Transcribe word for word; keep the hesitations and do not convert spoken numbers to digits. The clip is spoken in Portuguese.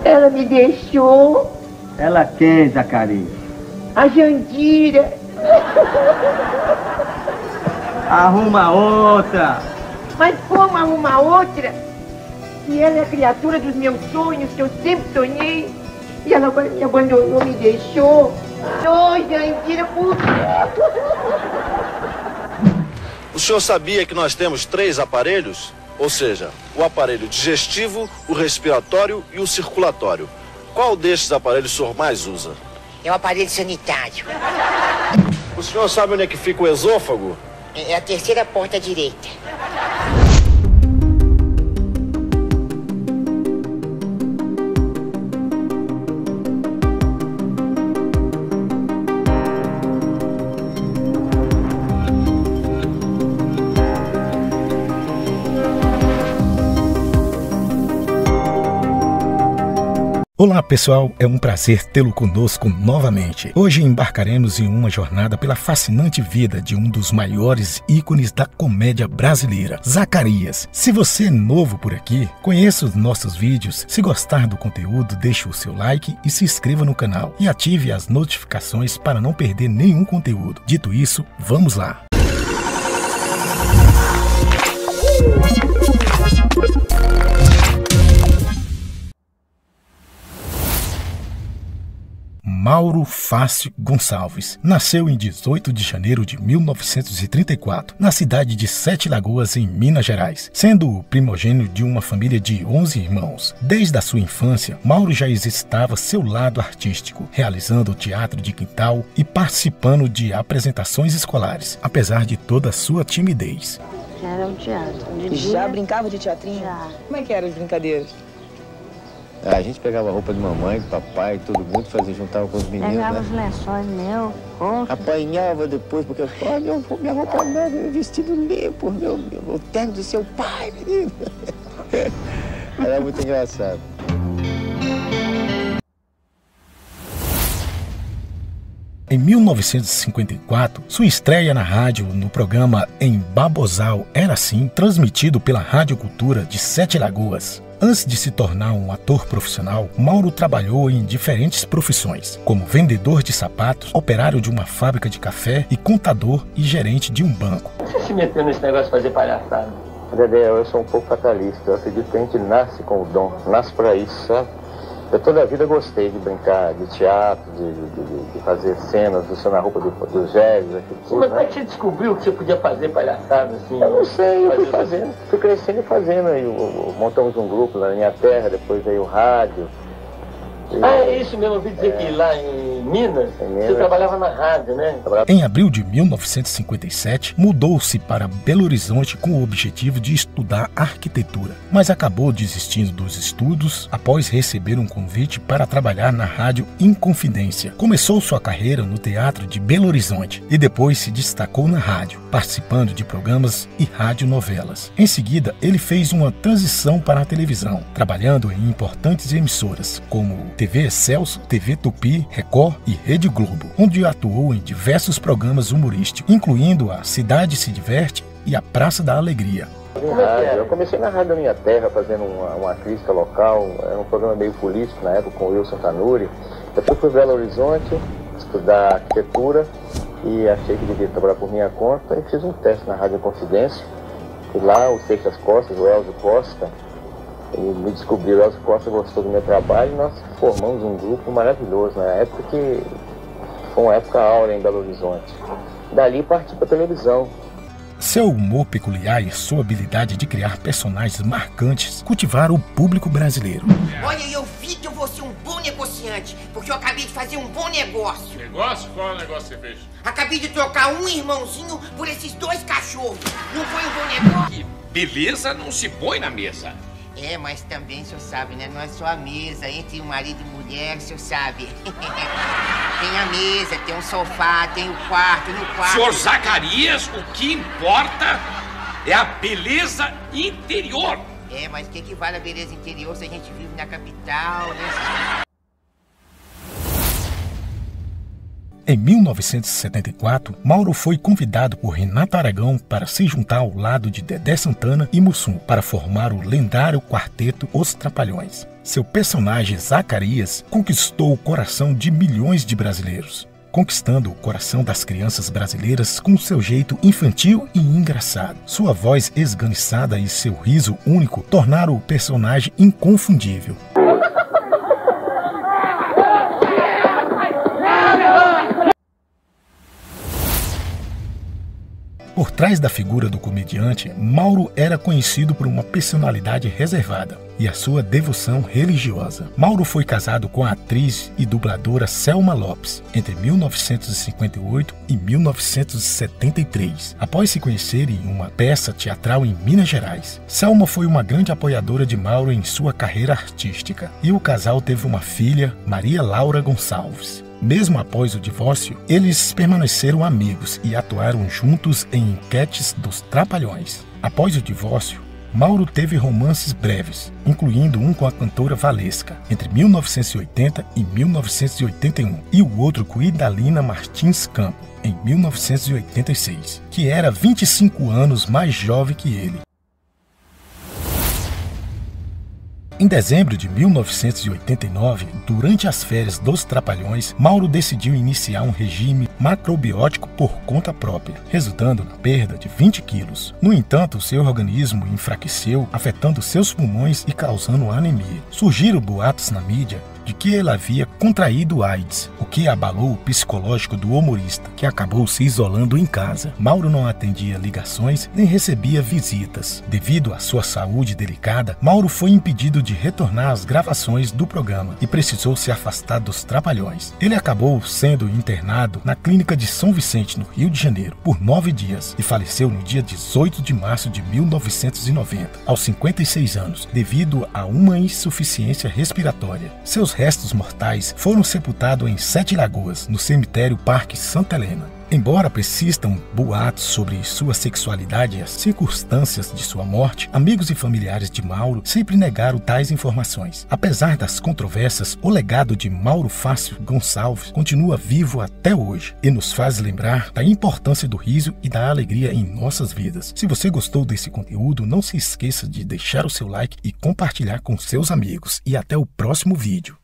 Ela me deixou. Ela quem, Zacarias? A Jandira. Arruma outra. Mas como arrumar outra? Se ela é a criatura dos meus sonhos, que eu sempre sonhei. E ela agora me abandonou, me deixou. Oi, Jandira, por quê? O senhor sabia que nós temos três aparelhos? Ou seja, o aparelho digestivo, o respiratório e o circulatório. Qual destes aparelhos o senhor mais usa? É o aparelho sanitário. O senhor sabe onde é que fica o esôfago? É a terceira porta à direita. Olá pessoal, é um prazer tê-lo conosco novamente. Hoje embarcaremos em uma jornada pela fascinante vida de um dos maiores ícones da comédia brasileira, Zacarias. Se você é novo por aqui, conheça os nossos vídeos. Se gostar do conteúdo, deixe o seu like e se inscreva no canal. E ative as notificações para não perder nenhum conteúdo. Dito isso, vamos lá! Mauro Fácio Gonçalves nasceu em dezoito de janeiro de mil novecentos e trinta e quatro, na cidade de Sete Lagoas, em Minas Gerais, sendo o primogênito de uma família de onze irmãos. Desde a sua infância, Mauro já exercitava seu lado artístico, realizando teatro de quintal e participando de apresentações escolares, apesar de toda a sua timidez. Já era um teatro. De Já dia... brincava de teatrinho? Já. Como é que eram as brincadeiras? A gente pegava a roupa de mamãe, papai, todo mundo fazia, juntava com os meninos, Pegava né? os lençóis meus, coxa. Apanhava depois, porque, olha, eu, minha roupa nova, meu vestido limpo, meu, meu, o terno do seu pai, menino. Era muito engraçado. Em mil novecentos e cinquenta e quatro, sua estreia na rádio no programa Em Babozal Era Assim, transmitido pela Rádio Cultura de Sete Lagoas. Antes de se tornar um ator profissional, Mauro trabalhou em diferentes profissões, como vendedor de sapatos, operário de uma fábrica de café e contador e gerente de um banco. Você se meteu nesse negócio de fazer palhaçada? Dedé, eu sou um pouco fatalista. Eu acredito que a gente nasce com o dom, nasce pra isso, sabe? Eu toda a vida gostei de brincar de teatro, de, de, de fazer cenas, usando a roupa do, dos velhos, aquilo tudo. Mas como é que você descobriu que você podia fazer palhaçada assim? Eu não sei, eu fui fazendo, fui crescendo e fazendo. Aí, montamos um grupo lá na minha terra, depois veio o rádio. Ah, é isso mesmo, eu ouvi dizer é. que lá em Minas, em Minas, você trabalhava na rádio, né? Em abril de mil novecentos e cinquenta e sete, mudou-se para Belo Horizonte com o objetivo de estudar arquitetura, mas acabou desistindo dos estudos após receber um convite para trabalhar na rádio Inconfidência. Começou sua carreira no teatro de Belo Horizonte e depois se destacou na rádio, participando de programas e radionovelas. Em seguida, ele fez uma transição para a televisão, trabalhando em importantes emissoras, como T V Excelsior, T V Tupi, Record e Rede Globo, onde atuou em diversos programas humorísticos, incluindo a Cidade Se Diverte e a Praça da Alegria. Eu comecei na rádio da minha terra, fazendo uma, uma crítica local, era um programa meio político na época, com o Wilson Tanuri. Depois fui para Belo Horizonte, estudar arquitetura, e achei que devia trabalhar por minha conta, e fiz um teste na Rádio Confidência. Fui lá, o Seixas Costa, o Elzo Costa, e me descobriu, o Elzo Costa gostou do meu trabalho, e nós formamos um grupo maravilhoso, na época que foi uma época áurea em Belo Horizonte. Dali parti para a televisão. Seu humor peculiar e sua habilidade de criar personagens marcantes cultivaram o público brasileiro. Olha, eu vi que eu vou ser um bom negociante, porque eu acabei de fazer um bom negócio. Negócio? Qual negócio você fez? Acabei de trocar um irmãozinho por esses dois cachorros. Não foi um bom negócio? Que beleza não se põe na mesa. É, mas também, o senhor sabe, né? Não é só a mesa, entre o marido e mulher, o senhor sabe. Tem a mesa, tem um sofá, tem o quarto, no quarto... Senhor Zacarias, o que importa é a beleza interior. É, mas o que, que vale a beleza interior se a gente vive na capital, né? Em mil novecentos e setenta e quatro, Mauro foi convidado por Renato Aragão para se juntar ao lado de Dedé Santana e Mussum para formar o lendário quarteto Os Trapalhões. Seu personagem Zacarias conquistou o coração de milhões de brasileiros, conquistando o coração das crianças brasileiras com seu jeito infantil e engraçado. Sua voz esganiçada e seu riso único tornaram o personagem inconfundível. Por trás da figura do comediante, Mauro era conhecido por uma personalidade reservada e a sua devoção religiosa. Mauro foi casado com a atriz e dubladora Selma Lopes entre mil novecentos e cinquenta e oito e mil novecentos e setenta e três, após se conhecerem em uma peça teatral em Minas Gerais. Selma foi uma grande apoiadora de Mauro em sua carreira artística e o casal teve uma filha, Maria Laura Gonçalves. Mesmo após o divórcio, eles permaneceram amigos e atuaram juntos em enquetes dos Trapalhões. Após o divórcio, Mauro teve romances breves, incluindo um com a cantora Valesca, entre mil novecentos e oitenta e mil novecentos e oitenta e um, e o outro com Idalina Martins Campo, em mil novecentos e oitenta e seis, que era vinte e cinco anos mais jovem que ele. Em dezembro de mil novecentos e oitenta e nove, durante as férias dos Trapalhões, Mauro decidiu iniciar um regime macrobiótico por conta própria, resultando na perda de vinte quilos. No entanto, seu organismo enfraqueceu, afetando seus pulmões e causando anemia. Surgiram boatos na mídia de que ele havia contraído AIDS, o que abalou o psicológico do humorista, que acabou se isolando em casa. Mauro não atendia ligações nem recebia visitas. Devido à sua saúde delicada, Mauro foi impedido de retornar às gravações do programa e precisou se afastar dos Trapalhões. Ele acabou sendo internado na clínica de São Vicente, no Rio de Janeiro, por nove dias e faleceu no dia dezoito de março de mil novecentos e noventa, aos cinquenta e seis anos, devido a uma insuficiência respiratória. Seus restos mortais foram sepultados em Sete Lagoas, no cemitério Parque Santa Helena. Embora persistam boatos sobre sua sexualidade e as circunstâncias de sua morte, amigos e familiares de Mauro sempre negaram tais informações. Apesar das controvérsias, o legado de Mauro Fácil Gonçalves continua vivo até hoje e nos faz lembrar da importância do riso e da alegria em nossas vidas. Se você gostou desse conteúdo, não se esqueça de deixar o seu like e compartilhar com seus amigos. E até o próximo vídeo.